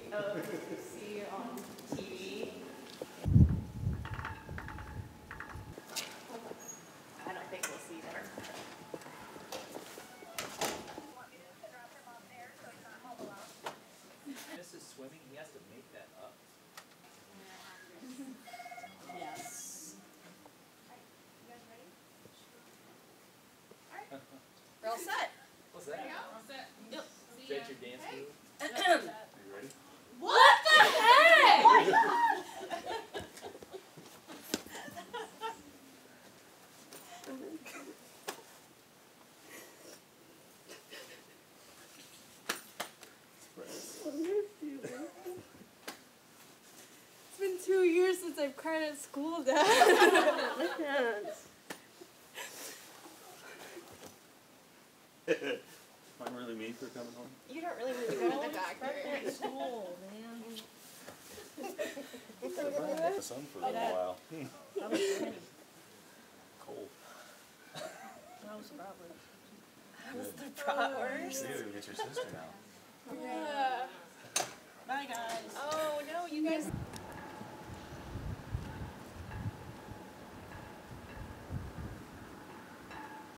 of you see on TV. I don't think we'll see there. This is swimming. He has to make that up. Yes. We're all set. What's that? All set. Yep. Is that your dance move? What Are you ready? the heck? It's been 2 years since I've cried at school, Dad. I'm really mean for coming home. You don't really need to go to the doctor. At school, man. I've been in the sun for a little while. I was ready. Cold. That was probably. That was the bratwurst. You get your sister now. Yeah. Bye, guys. Oh no, you guys.